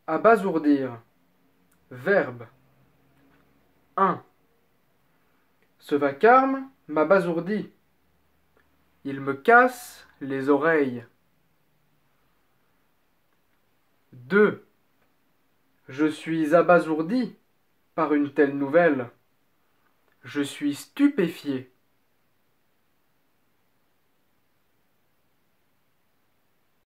Abasourdir. Verbe. 1. Ce vacarme m'abasourdit. Il me casse les oreilles. 2. Je suis abasourdi par une telle nouvelle. Je suis stupéfié.